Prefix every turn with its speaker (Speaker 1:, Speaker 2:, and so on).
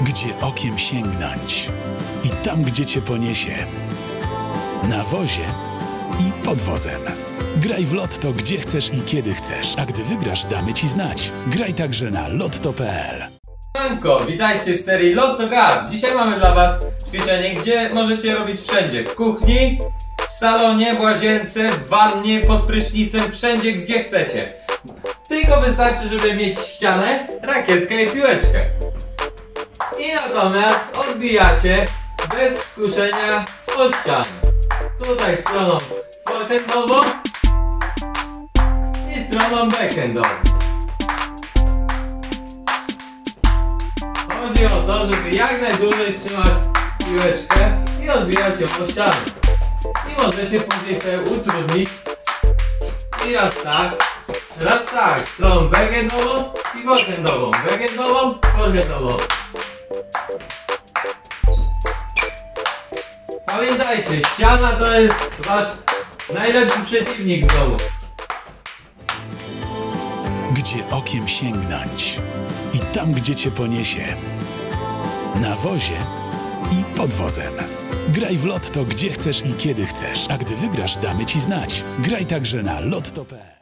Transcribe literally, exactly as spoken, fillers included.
Speaker 1: Gdzie okiem sięgnąć i tam, gdzie cię poniesie. Na wozie i pod wozem. Graj w Lotto, gdzie chcesz i kiedy chcesz, a gdy wygrasz, damy ci znać. Graj także na lotto kropka p l.
Speaker 2: Siemanko, witajcie w serii Lotto Guard. Dzisiaj mamy dla was ćwiczenie, gdzie możecie robić wszędzie. W kuchni, w salonie, w łazience, w wannie, pod prysznicem, wszędzie gdzie chcecie. Tylko wystarczy, żeby mieć ścianę, rakietkę i piłeczkę. I natomiast odbijacie bez skuszenia od ściany. Tutaj stroną forehandową i stroną backhandową. Chodzi o to, żeby jak najdłużej trzymać piłeczkę i odbijać ją od ściany. I możecie później sobie utrudnić i raz tak, raz tak, stroną backhandową i forehandową, backhandową, forehandową. Pamiętajcie, ściana to jest wasz najlepszy przeciwnik w domu.
Speaker 1: Gdzie okiem sięgnąć i tam, gdzie cię poniesie. Na wozie i pod wozem. Graj w Lotto, gdzie chcesz i kiedy chcesz, a gdy wygrasz, damy ci znać. Graj także na lotto kropka p l.